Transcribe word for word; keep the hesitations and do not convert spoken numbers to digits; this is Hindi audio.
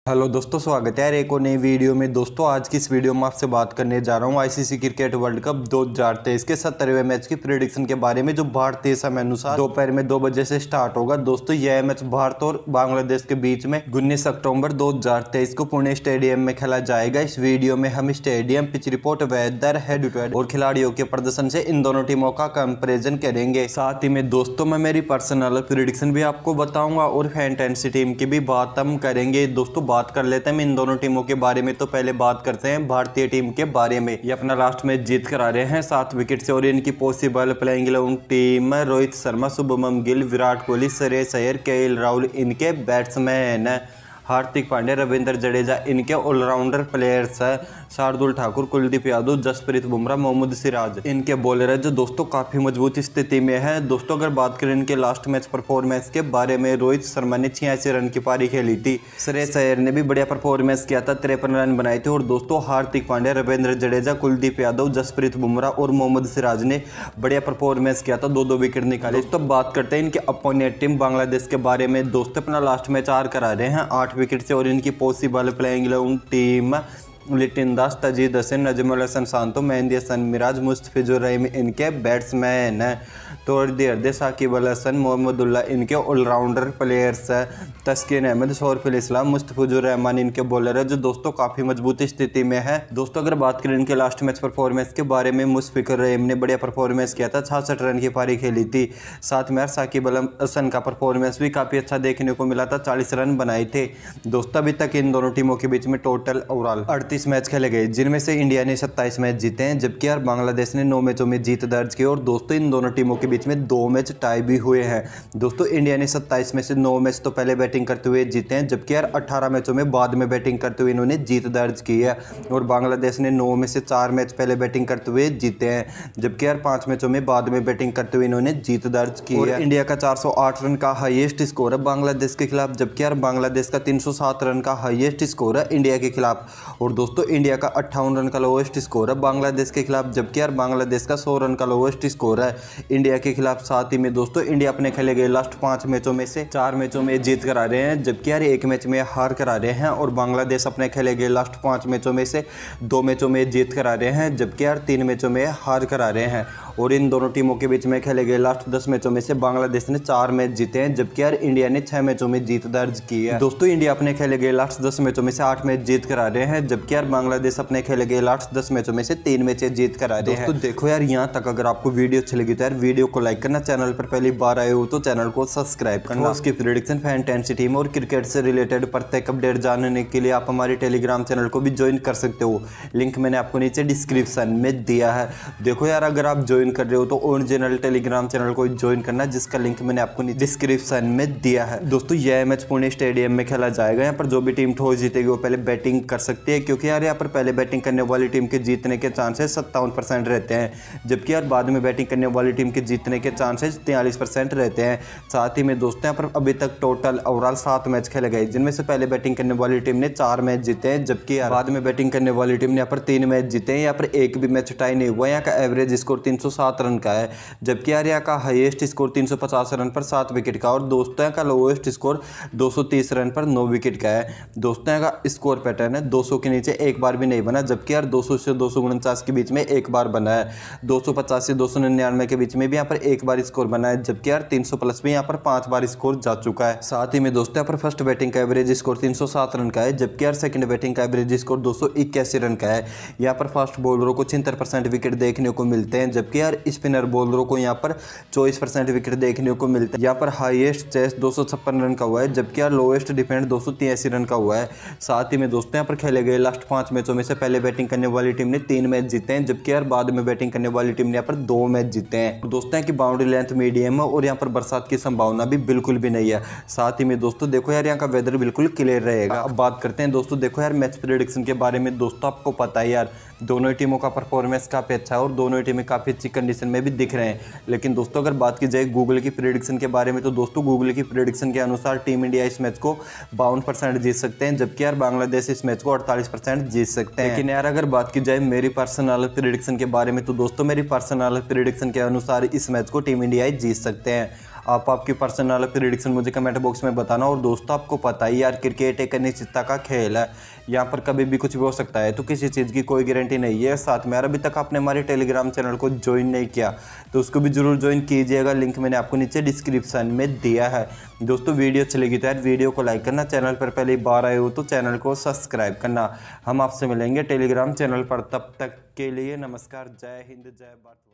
हेलो दोस्तों, स्वागत है यार एक और नई वीडियो में। दोस्तों आज की इस वीडियो में आपसे बात करने जा रहा हूँ आईसीसी क्रिकेट वर्ल्ड कप दो हज़ार तेईस के सत्तरवें मैच की प्रेडिक्शन के बारे में, जो भारतीय समय अनुसार दोपहर में दो बजे से स्टार्ट होगा। दोस्तों यह मैच भारत और बांग्लादेश के बीच में उन्नीस अक्टूबर दो हज़ार तेईस को पुणे स्टेडियम में खेला जाएगा। इस वीडियो में हम stadium, pitch report, weather, head to head और खिलाड़ियों के प्रदर्शन से इन दोनों टीमों का कंपेरिजन करेंगे। साथ ही में दोस्तों मैं मेरी पर्सनल प्रेडिक्शन भी आपको बताऊंगा और फैंटेसी टीम की भी बात हम करेंगे। दोस्तों बात कर लेते हैं इन दोनों टीमों के बारे में। तो पहले बात करते हैं भारतीय टीम के बारे में। ये अपना लास्ट मैच जीत कर आ रहे हैं सात विकेट से और इनकी possible playing eleven team Rohit Sharma, Shubman Gill, Virat Kohli, Shreyas Iyer, KL Rahul इनके बैट्समैन, हार्दिक पांड्या, रविंद्र जडेजा इनके ऑलराउंडर प्लेयर्स है, शार्दुल ठाकुर, कुलदीप यादव, जसप्रीत बुमराह, मोहम्मद सिराज इनके बॉलर है, जो दोस्तों काफी मजबूत स्थिति में है। दोस्तों अगर बात करें इनके लास्ट मैच परफॉर्मेंस के बारे में, रोहित शर्मा ने छियासी रन की पारी खेली थी, श्रेयस अय्यर ने भी बढ़िया परफॉर्मेंस किया था, तिरपन रन बनाए थे। और दोस्तों हार्दिक पांड्या, रविंद्र जडेजा, कुलदीप यादव, जसप्रीत बुमराह और मोहम्मद सिराज ने बढ़िया परफॉर्मेंस किया था, दो दो विकेट निकाले। तो बात करते हैं इनके अपोनेंट टीम बांग्लादेश के बारे में। दोस्तों अपना लास्ट मैच हार करा रहे हैं आठ विकेट से और इनकी possible playing eleven team Liton Das, Tanzid Hasan, Najmul Hasan Shanto, Mehidy Hasan Miraz, Mustafizur Rahim इनके बैट्समैन, तोरदी अर्दे, साकिब अल हसन, मोहम्मदुल्लाह इनके ऑलराउंडर प्लेयर्स है, तस्कीन अहमद, सौरफुल इस्लाम, मुस्तफिजुर रहमान इनके बॉलर है, जो दोस्तों काफ़ी मजबूत स्थिति में है। दोस्तों अगर बात करें इनके लास्ट मैच परफॉर्मेंस के बारे में, मुशफिकुर रहीम ने बढ़िया परफॉर्मेंस किया था, छियासठ रन की पारी खेली थी। साथ में साकिब अल हसन का परफॉर्मेंस भी काफ़ी अच्छा देखने को मिला था, चालीस रन बनाए थे। दोस्तों अभी तक इन दोनों टीमों के बीच में टोटल ओवरऑल अड़तीस मैच खेले गए, जिनमें से इंडिया ने सत्ताईस मैच जीते हैं, जबकि यार बांग्लादेश ने नौ मैचों में जीत दर्ज की। और दोस्तों इन दोनों टीमों के बीच में दो मैच टाई भी हुए हैं। दोस्तों इंडिया ने सत्ताईस में से नौ मैच तो पहले बैटिंग करते हुए जीते हैं, जबकि यार अठारह मैचों में बाद में बैटिंग करते हुए इन्होंने जीत दर्ज की है। और बांग्लादेश ने नौ में से चार मैच पहले बैटिंग करते हुए जीते हैं, जबकि यार पांच मैचों में बाद में बैटिंग करते हुए इन्होंने जीत दर्ज की है। इंडिया का चार सौ आठ रन का हाईएस्ट स्कोर है बांग्लादेश के खिलाफ, जबकि यार बांग्लादेश का तीन सौ सात रन का हाईएस्ट स्कोर है इंडिया के खिलाफ। और दोस्तों इंडिया का अट्ठावन रन का लोएस्ट स्कोर है बांग्लादेश के खिलाफ, जबकि यार बांग्लादेश का सौ रन का लोएस्ट स्कोर है इंडिया के खिलाफ। साथ ही में दोस्तों इंडिया अपने खेले गए लास्ट पांच मैचों में से चार मैचों में जीत कर आ रहे हैं, जबकि यार एक मैच में हार कर आ रहे हैं। और बांग्लादेश अपने खेले गए लास्ट पांच मैचों में से दो मैचों में जीत कर आ रहे हैं, जबकि यार तीन मैचों में हार कर आ रहे हैं। और इन दोनों टीमों के बीच में खेले गए लास्ट दस मैचों में से बांग्लादेश ने चार मैच जीते हैं, जबकि यार इंडिया ने छह मैचों में जीत दर्ज की है। दोस्तों इंडिया अपने खेले गए लास्ट दस मैचों में से आठ मैच जीत कर आ रहे हैं, जबकि यार बांग्लादेश अपने खेले गए लास्ट दस मैचों में से तीन मैचें जीत कर आ रहे हैं। दोस्तों देखो यार यहाँ तक अगर आपको वीडियो अच्छी लगी तो यार वीडियो को लाइक करना, चैनल पर पहली बार आए हो तो चैनल को सब्सक्राइब करना। उसकी प्रेडिक्शन, फैंटेसी टीम और क्रिकेट से रिलेटेड प्रत्येक अपडेट जानने के लिए आप हमारे टेलीग्राम चैनल को भी ज्वाइन कर सकते हो, लिंक मैंने आपको नीचे डिस्क्रिप्शन में दिया है। देखो यार अगर आप ज्वाइन कर रहे हो तो ओरिजिनल टेलीग्राम चैनल को ज्वाइन करना, जिसका लिंक मैंने आपको डिस्क्रिप्शन में दिया है। दोस्तों यह मैच पुणे स्टेडियम में खेला जाएगा। यहाँ पर जो भी टीम टॉस जीतेगी वो पहले बैटिंग कर सकती है, क्योंकि यार यहाँ पर पहले बैटिंग करने वाली टीम के जीतने के चांसेस सत्तावन परसेंट रहते हैं, जबकि यार बाद में बैटिंग करने वाली टीम के जीतने के चांसेस तैंतालीस परसेंट रहते हैं। साथ ही में दोस्तों यहाँ पर अभी तक टोटल ओवरऑल सात मैच खेले गए, जिनमें से पहले बैटिंग करने वाली टीम ने चार मैच जीते हैं, जबकि बाद में बैटिंग करने वाली टीम ने यहाँ पर तीन मैच जीते हैं। यहाँ पर एक भी मैच टाई नहीं हुआ। यहाँ का एवरेज स्कोर तीन सौ सात रन का है, जबकि यार यहाँ का हाईएस्ट स्कोर तीन सौ पचास रन पर सात विकेट का, और दोस्तों यहाँ का लोएस्ट स्कोर दो सौ तीस रन पर नौ विकेट का है। दोस्तों यहाँ का स्कोर पैटर्न है दो सौ के नीचे एक बार भी नहीं बना, जबकि यार दो सौ से दो सौ उनचास के बीच में एक बार बना है, दो सौ पचास से दो सौ निन्यानवे के बीच में भी यहाँ पर एक बार स्कोर बना है, जबकि यार तीन सौ प्लस में यहाँ पर पांच बार स्कोर जा चुका है। साथ ही में दोस्तों यहाँ पर फर्स्ट बैटिंग का एवरेज स्कोर तीन सौ सात रन का है, जबकि यार सेकंड बैटिंग का एवरेज स्कोर दो सौ इक्यासी रन का है। यहाँ पर फास्ट बॉलरों को छिहत्तर परसेंट विकेट देखने को मिलते हैं, जबकि यार स्पिनर बॉलरों को यहाँ पर चौबीस परसेंट विकेट देखने को मिलते हैं। यहाँ पर हाईएस्ट चेस दो सौ छप्पन रन का हुआ है, जबकि यार लोएस्ट डिफेंड दो सौ तिरासी रन का हुआ है। साथ ही में दोस्तों यहाँ पर खेले गए लास्ट पांच मैचों में से पहले बैटिंग करने वाली टीम ने तीन मैच जीते हैं, जबकि यार बाद में बैटिंग करने वाली टीम ने यहाँ पर दो मैच जीते हैं। दोस्तों की बाउंड्री लेंथ मीडियम है और यहाँ पर बरसात की संभावना भी बिल्कुल भी नहीं है। साथ ही में दोस्तों देखो यार यहाँ का वेदर बिल्कुल क्लियर रहेगा। अब बात करते हैं दोस्तों देखो यार मैच प्रेडिक्शन के बारे में। दोस्तों आपको पता है यार दोनों ही टीमों का परफॉर्मेंस काफ़ी अच्छा है और दोनों ही टीमें काफ़ी अच्छी कंडीशन में भी दिख रहे हैं, लेकिन दोस्तों अगर बात की जाए गूगल की प्रेडिक्शन के बारे में तो दोस्तों गूगल की प्रेडिक्शन के अनुसार टीम इंडिया इस मैच को बावन परसेंट जीत सकते हैं, जबकि यार बांग्लादेश इस मैच को अड़तालीस परसेंट जीत सकते हैं। लेकिन यार अगर बात की जाए मेरी पर्सनल प्रेडिक्शन के बारे में तो दोस्तों मेरी पर्सनल प्रेडिक्शन के अनुसार इस मैच को टीम इंडिया ही जीत सकते हैं। आप आपकी पर्सनल प्रेडिक्शन मुझे कमेंट बॉक्स में बताना। और दोस्तों आपको पता ही यार, क्रिकेट एक अनिश्चितता का खेल है, यहाँ पर कभी भी कुछ भी हो सकता है, तो किसी चीज़ की कोई गारंटी नहीं है। साथ में यार अभी तक आपने हमारे टेलीग्राम चैनल को ज्वाइन नहीं किया तो उसको भी जरूर ज्वाइन कीजिएगा, लिंक मैंने आपको नीचे डिस्क्रिप्शन में दिया है। दोस्तों वीडियो अच्छी लगी तो यार वीडियो को लाइक करना, चैनल पर पहली बार आए हो तो चैनल को सब्सक्राइब करना। हम आपसे मिलेंगे टेलीग्राम चैनल पर, तब तक के लिए नमस्कार, जय हिंद, जय भारत।